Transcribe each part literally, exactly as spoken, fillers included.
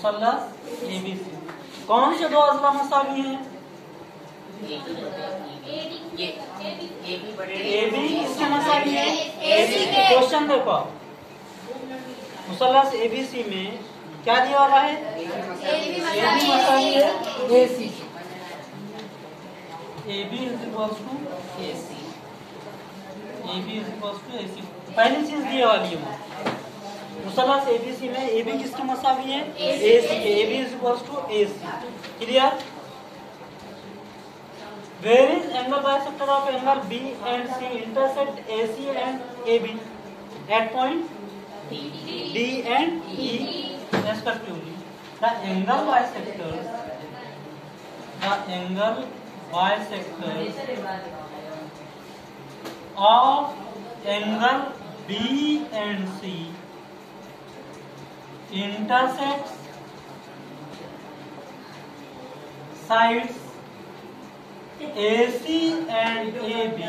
मुसल्लस ABC. कौन से दो अजला मसावी हैं? एबी किसके मसावी है? एसी के। क्वेश्चन देखो, मुसल्लस एबीसी में क्या दिया हुआ है? एबी मसावी है AC. AB is equals to AC। AB is equals to AC। पहली चीज दी वाली है मुसल्लस एबीसी में AB किसकी मसावी है? AC के। AB is equals to AC। Clear? Where is angle bisector of angle B and C intersect AC and AB at point D and E respectively? The angle bisector, the angle bisector of angle B and C intersects sides A C and A B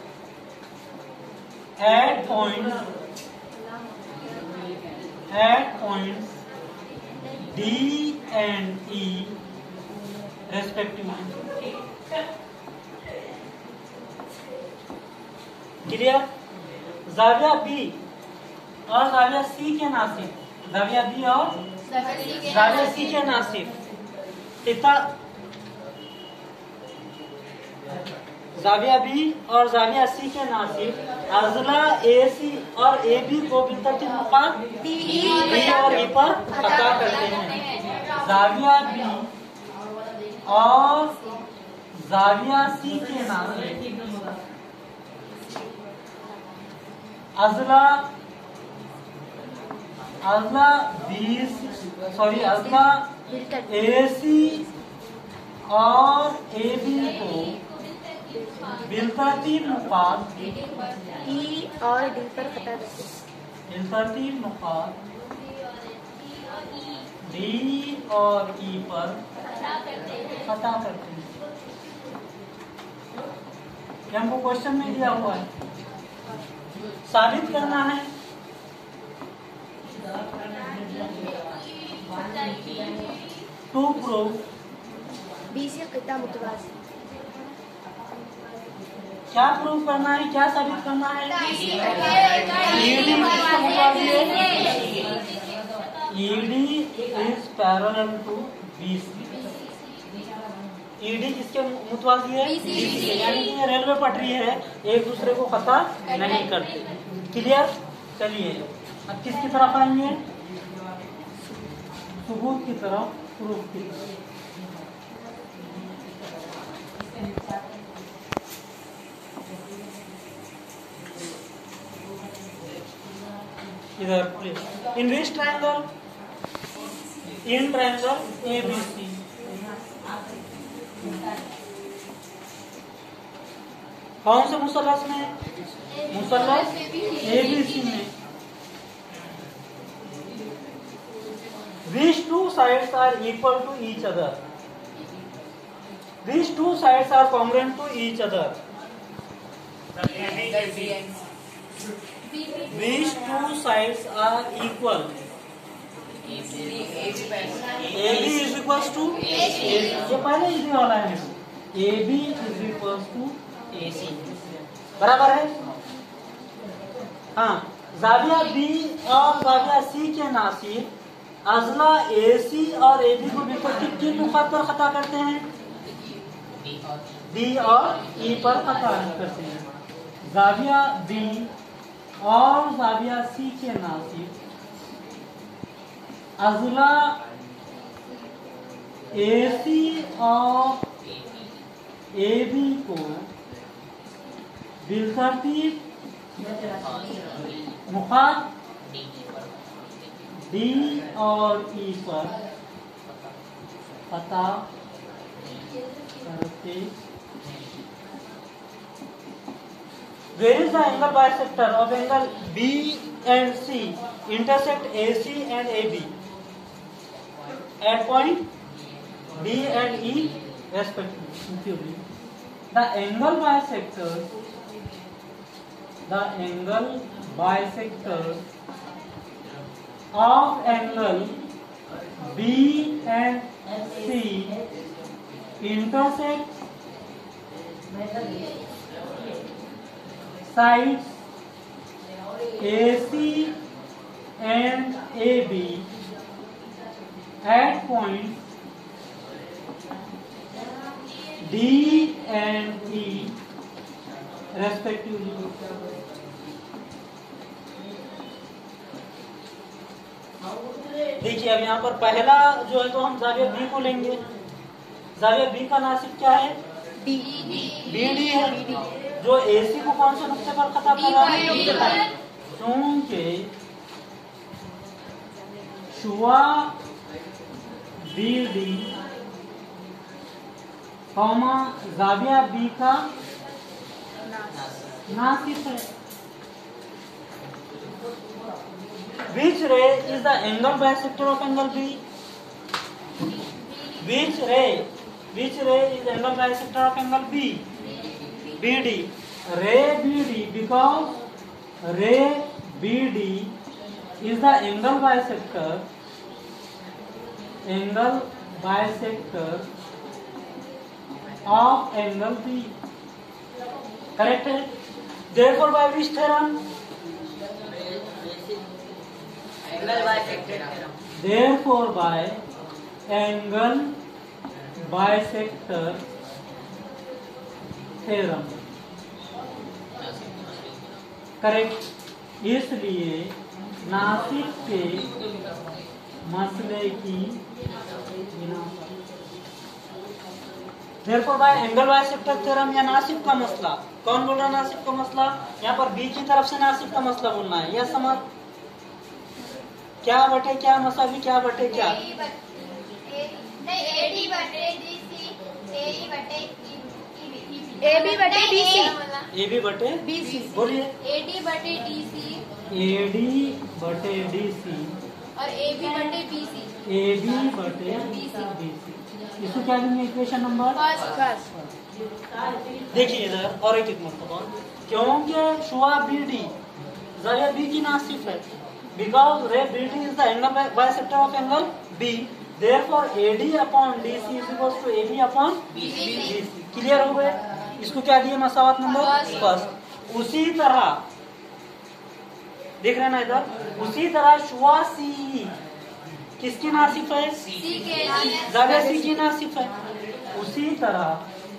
at points at points D and E respectively। Clear? जाविया B और जाविया C के Nasib, जाविया B और जाविया C के नासिब इतना जाविया B और जाविया सी के नासिब अजला ए C और A B को बिलतरतीब नुकात बी और ई पर खता करते हैं। जाविया बी और जाविया सी के नासिब अजला अजला बी सॉरी अजला ए सी और ए बी को बिलतरतीब नुकात ई और डी पर खता करते हैं। बिलतरतीब नुकात डी और ई पर खता करते हैं। क्या हमको क्वेश्चन में दिया हुआ है, साबित करना है। टू प्रूव बी से कितना मुतवाज़ी। क्या प्रूव करना है, क्या साबित करना है? ईडी मुतवाज़ी है। ED is parallel to BC. ED किसके मुतवाज़ी है? बीसी के। यानी कि ये रेलवे पटरी है, एक दूसरे को खता नहीं करते। क्लियर? चलिए अब किसकी तरफ आएंगे? सबूत की तरफ, प्रूफ की तरफ। इधर please in which triangle? In triangle A B C. कौन से मुसल्लस में? मुसल्लस ए बी सी में। Which two sides are equal to each other? Which two sides are congruent to each other? Which two sides are equal? A B is equals to A C। ये पहले इसी वाला है। A B is equals to A C बराबर है। हाँ, जाविया B और जाविया C के नासिब अजला ए सी और ए बी को बिलतरतीब किन नुकात पर खता करते हैं? डी और ई पर खता करते हैं। जाविया बी और जाविया सी के नासिब अजला ए सी और ए बी को बिलतरतीब नुकात डी और ई पर पता करते। Where is the angle bisector of angle B and C intersect A C and A B at point D and E respectively? The angle bisector, the angle bisector of angle B and C intersect sides A C and A B at points D and E respectively. देखिए अब यहाँ पर पहला जो है तो हम जाविया B को लेंगे। जाविया बी का नासिब क्या है? डी बी डी है। जो एसी को कौन से नुक्ते पर खता कर रहा है? क्योंकि शुआ बी डी कॉमा जाविया बी का नासिब है। Which ray is the angle bisector of angle B? Which ray? Which ray is angle bisector of angle B? B D. Ray B D, because ray B D is the angle bisector. Angle bisector of angle B. Correct है? Therefore, by which theorem? Therefore, by angle bisector theorem. Correct. इसलिए नासिक के मसले की Therefore, by angle bisector theorem या नासिक का मसला, कौन बोल रहा है नासिक का मसला? यहाँ पर बी की तरफ से नासिक का मसला बोलना है। यह समझ क्या बटे क्या मसावी क्या बटे क्या? नहीं एडी बटे डीसी एई बटे एबी बटे बीसी एबी बटे बीसी बोलिए। एडी बटे डीसी एडी बटे डीसी और एबी बटे बीसी एबी बटे बीसी। इसको क्या देंगे इक्वेशन नंबर? बस देखिए इधर और एक मरतबा, क्योंकि शुआ बी डी जाविया बी की नासिब है। Because ray B D is the angle bisector of angle B, therefore A D upon D C is equals to A B upon B C. Clear हो गए? इसको क्या दिए मसावत नंबर फर्स्ट। उसी तरह देख रहे हैं ना इधर, उसी तरह शुआ सी किसकी नासिब है? सी के जाविया सी की नासिब है। उसी तरह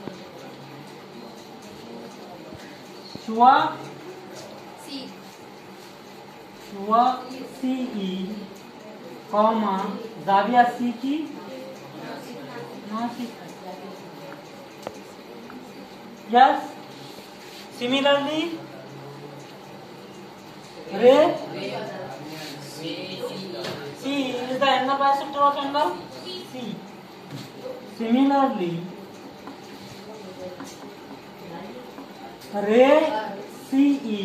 शुआ सी शुआ सी ई कॉमा जाविया सी की नासिब है। Yes similarly ray C is the angle bisector of angle C. Similarly, ray C E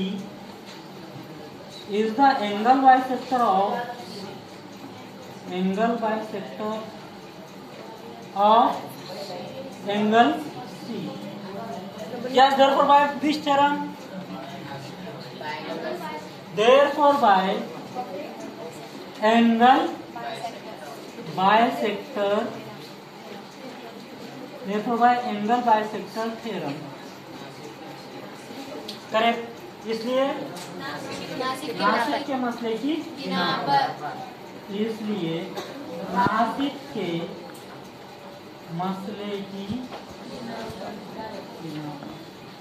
is the angle bisector of angle bisector of angle C. Yes, therefore by which theorem? Therefore by angle bisector, therefore by angle bisector theorem. Correct. इसलिए नासिक के मसले की बिना पर, इसलिए नासिक के मसले की बिना पर।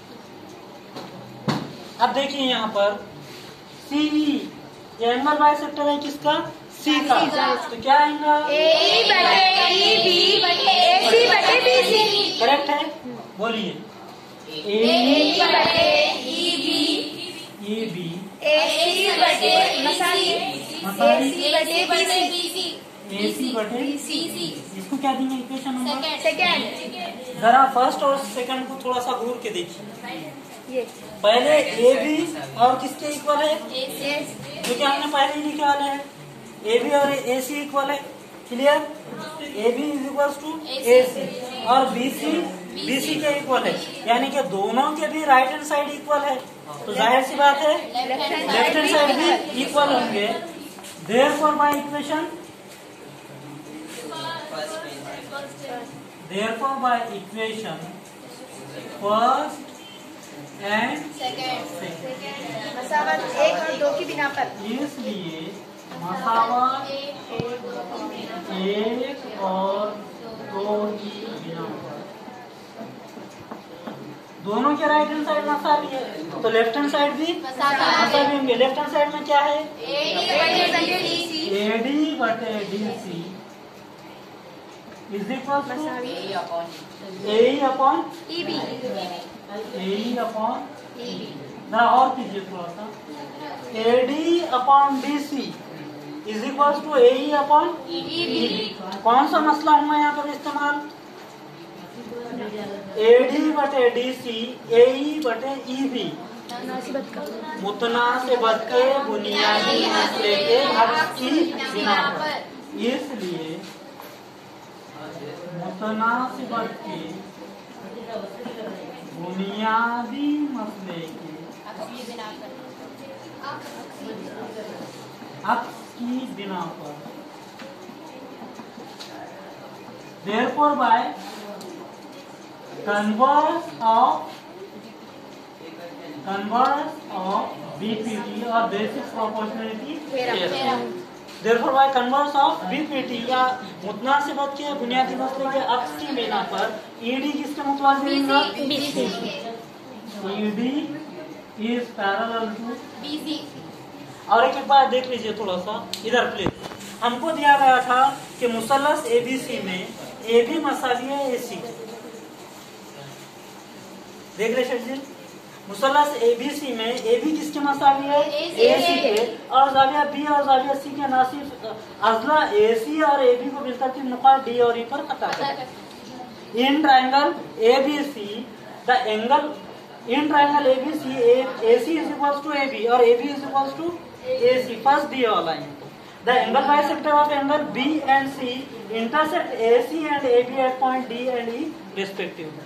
अब देखिए यहाँ पर सी ये एंगल बाइसेक्टर है किसका? सी का। तो क्या आएगा? ए बटे ई बी बटे ए सी बटे बी सी। करेक्ट है, बोलिए। ए बटे ई बी ए बी ए सी बटे मसाली ए सी बटे बी सी ए सी बटे सी सी। इसको क्या देंगे इक्वेशन नंबर? सेकेंड। जरा फर्स्ट और सेकंड को थोड़ा सा घूर के देखिए। ये पहले ए बी और किसके इक्वल है? ए जो कि हमने पहले ही निकाले हैं, ए बी और ए सी इक्वल है। Clear? A B is equal to A C और बी सी बी सी के इक्वल है, यानी कि दोनों के भी राइट हैंड साइड इक्वल है। तो जाहिर सी बात है लेफ्ट हैंड साइड भी इक्वल होंगे। Therefore by equation Therefore, by equation first and second second, मसावत एक और दो की बिना पर। इसलिए मसावत एक और दो की बिना पर दोनों के राइट हैंड साइड मसावी है, तो लेफ्ट हैंड साइड भी मसावी होंगे। लेफ्ट हैंड साइड में क्या है? एडी बटे D C is equal to A upon E B A upon जरा और कीजिए थोड़ा सा। AD upon D C is equal to A upon E B. कौन सा मसला हुआ यहाँ पर इस्तेमाल? एडी बटे डी सी ए बटे ई बी मुतनासिबत के बुनियादी मसले के हक़ की बिना पर, इसलिए मुतनासिबत के बुनियादी मसले के हक़ की बिना पर therefore by converse of converse of B P T or basic proportionality theorem, therefore by converse of B P T या मुतनासिबत के बुनियादी मसले के अक्स की बिना पर E D किसके मुतवाज़िन होगा? B C। E D is parallel to B C। और एक एक बार देख लीजिए थोड़ा सा इधर प्लीज। हमको दिया गया था कि मुसल्लस ए बी सी में ए बी मसावी है ए सी के। देख रहे शेठ जी, मुसल्लस ए बी सी में ए बी किसके मसावी है? ए सी के। और जाविया बी और जाविया सी के नासिब अजला ए सी और ए बी को बिलतरतीब नुकात डी और ई पर खता करें। In triangle A B C the angle in triangle A B C A C is equals to A B और A B is equals to A C. First the वाला है the angle bisector of angle B and C intersect A C and A B at point D and E respectively।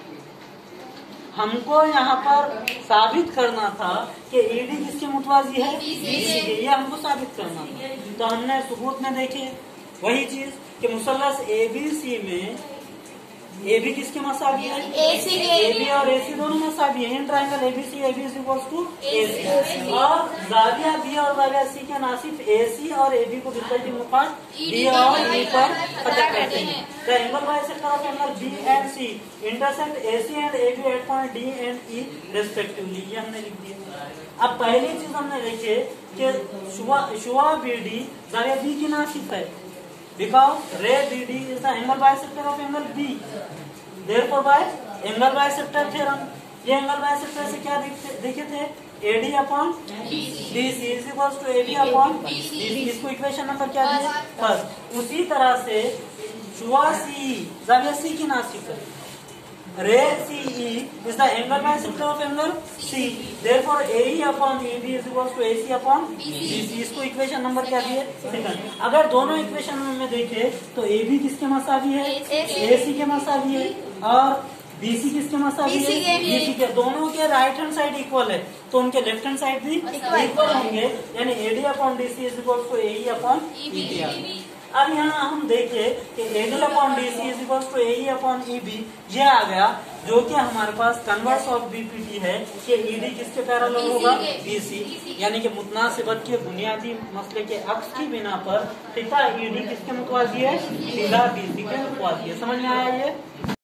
हमको यहाँ पर साबित करना था कि E D किसके मुतवाज़ी है? B C के। ये हमको साबित करना था, तो हमने सबूत में देखे वही चीज कि मुसल्लस A B C में ए बी किसके मसावी है? ए सी के। ए बी और ए सी दोनों मसावी है। In triangle A B C A B is equals to A C और जाविया बी और जाविया सी के नासिब ए सी और ए बी को बिलतरतीब नुकात डी और ई पर पता करते हैं। The angle bisector of angle B and C intersect A C and A B at point D and E respectively. ये हमने लिख दिया। अब पहली चीज हमने देखी कि शुआ शुआ बी डी जाविया बी की नासिब है because ray B D is the angle bisector of angle B, therefore by angle bisector theorem ये angle bisector से क्या देखे थे? A D upon B C is equals to A B upon B C। इसको equation number क्या दिया? First. उसी तरह से शुआ सी जाविया सी की नासिब है रे C E is the angle bisector of angle C, therefore A E upon E B is equals to A C upon B C। इसको इक्वेशन नंबर क्या दिए? सेकंड। अगर दोनों इक्वेशन में देखे तो A B किसके मसावी है? A C के मसावी है और B C किसके मसावी है? B C के। दोनों के राइट हैंड साइड इक्वल है, तो उनके लेफ्ट हैंड साइड भी इक्वल होंगे, यानी A D upon D C is equals to A E upon E B। अब यहाँ हम देखें कि A D upon D C is equals to A E upon E B ये आ गया, जो कि हमारे पास converse of B P T है कि E D किसके पैरेलल होगा? B C। यानी कि मुतनासिबत के बुनियादी मसले के अक्स की बिना पर थीटा E D किसके मुतवाज़ी है? थीटा B C के मुतवाज़ी है। समझ में आया ये?